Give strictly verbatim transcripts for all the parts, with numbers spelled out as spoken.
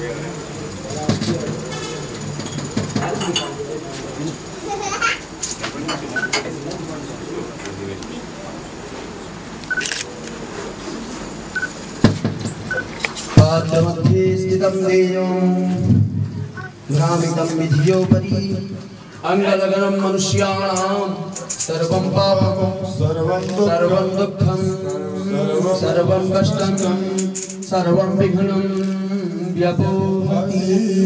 पाद्यमध्ये स्थितं देयं भ्रामितं विधियोपरि अंगलगनं मनुष्याणां सर्वं पापं सर्वं दुःखं सर्वं कष्टं सर्वं विघ्नं व्यपोहति।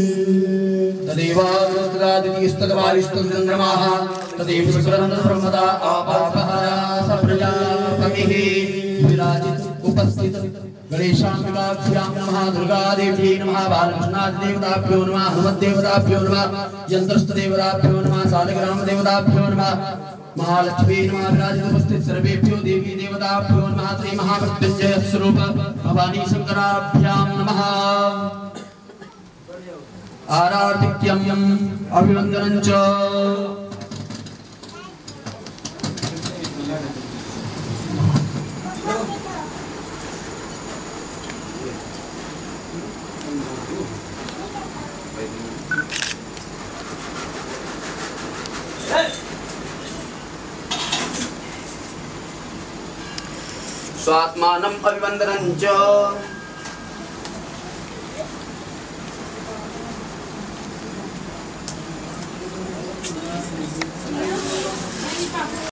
तदेवादित्यस्तकवारिस्तचन्द्रमाः तदेव सुरन्द्रब्रह्मदा आपापहरा सप्रजापतिः विराजित उपस्थित गणेशाम्बिकाभ्यां नमः दुर्गादेव्यै नमः बालकृष्णादिदेवताभ्यो नमः हनुमद्देवताभ्यो नमः यन्त्रस्थदेवताभ्यो नमः सालग्रामदेवताभ्यो नमः महालक्ष्मी नमः विराजित उपस्थित सर्वेभ्यो देवी देवताभ्यो नमः श्री महामृत्युंजय स्वरूप भवानी शंकराभ्यां नमः। आराधिक्यं अभिवन्दनं च स्वात्मानं अभिवन्दनं च